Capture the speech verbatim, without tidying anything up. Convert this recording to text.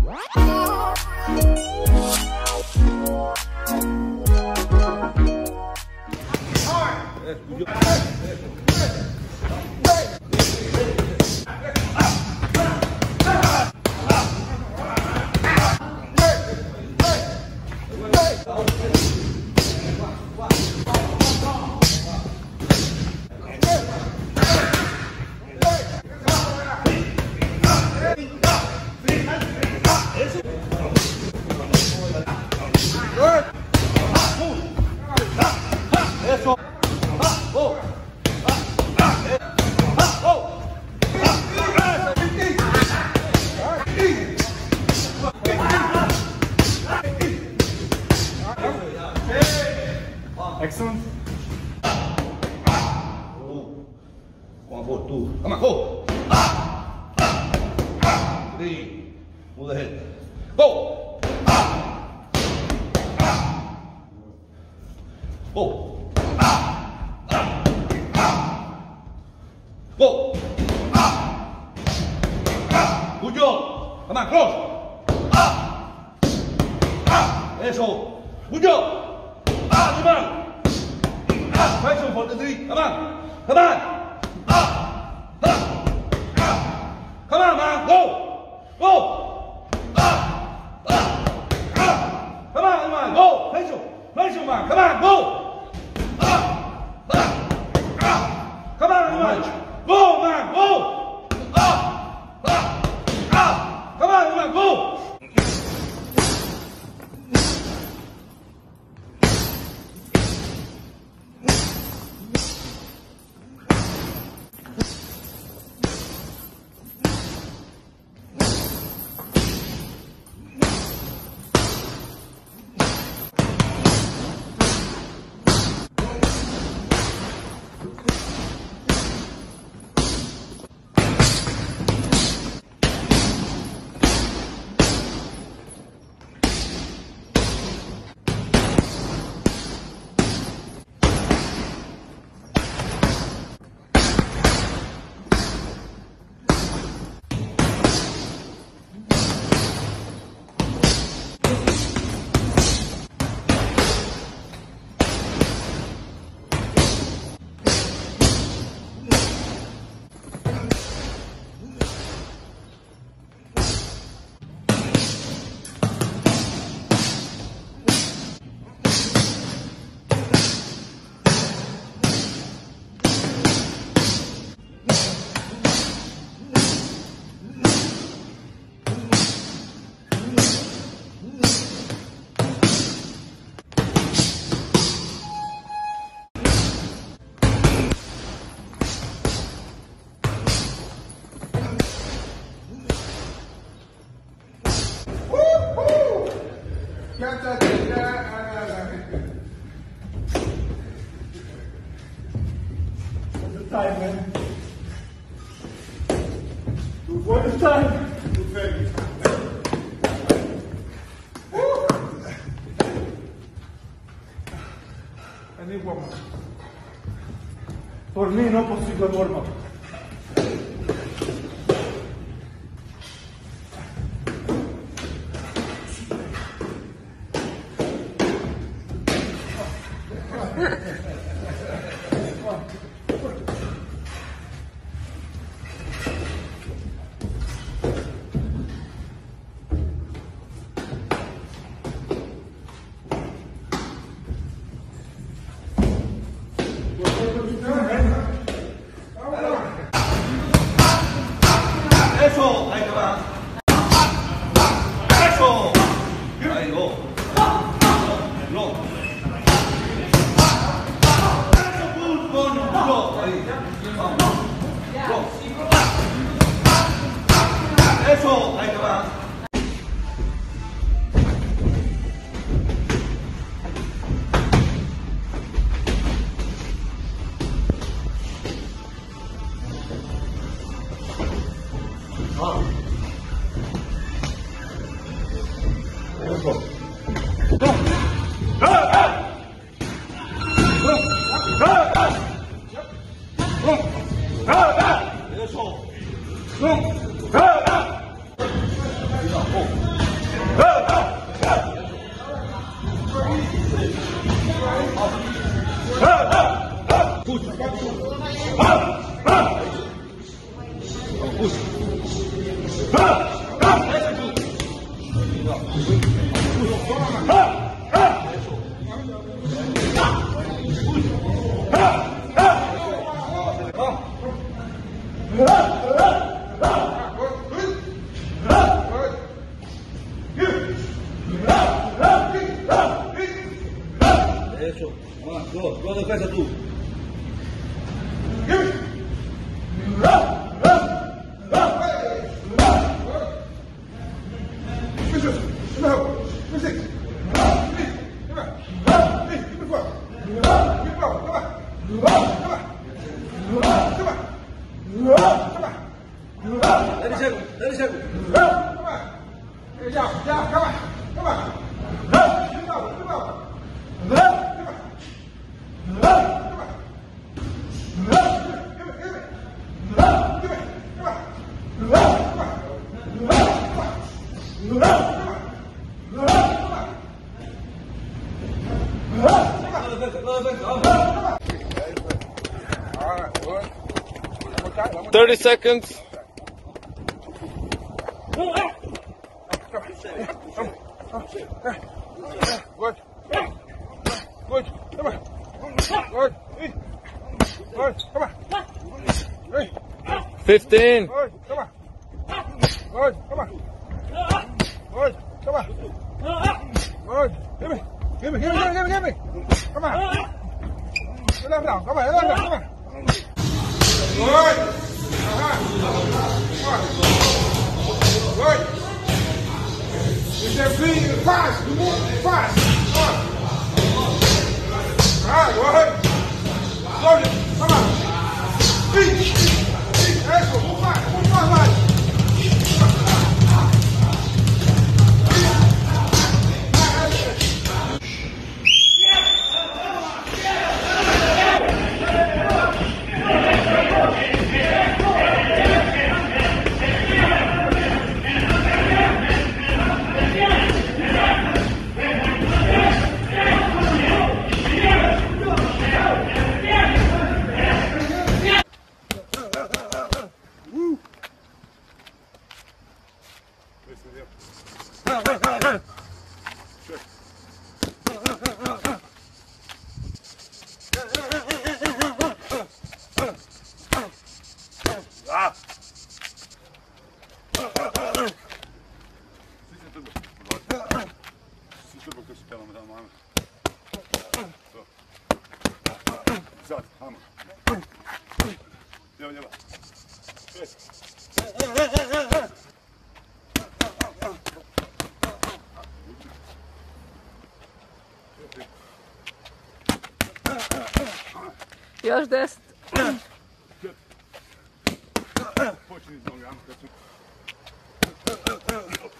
Excellent. One, four, two. Come on, go. Three. Move ahead. Go. Go. Go. Good job. Come on, close. Eso. Good job. Come on. Pressure for the three. Come on. Come on. Come on, man. Go. Go. Come on, come on. Go. Pressure. Pressure, man. Come on. Go. Come on, man. Go, man. Go. Come on, man. Go. Time, man. What is time? I need one more. For me, no possible warm-up. Eso, ahí te va. Eso. Ahí go. No. Eso, push, con, no. Ahí. Vamos. Go. Eso, ahí te va. Eso. Go, go do peça tu. Let me check. Let me check. Yeah, yeah, come on, come on. Come on, come on. Thirty seconds. Good. Good. Come on. Good. Good. Come on. Fifteen. Good. Come on. Good. Come on. Good. Come on. Good. Give me. Give me. Give me. Give me. Give me. Give me. Come on. Get them down. Come on. Get them down. Come on. Good. Uh-huh. Good. You can be fast. You move fast. Come on. All right. Go ahead. Slowly. Come on. Speed. Speed. Excellent. Move fast. Move fast, man. Još deset. Počni s nogama.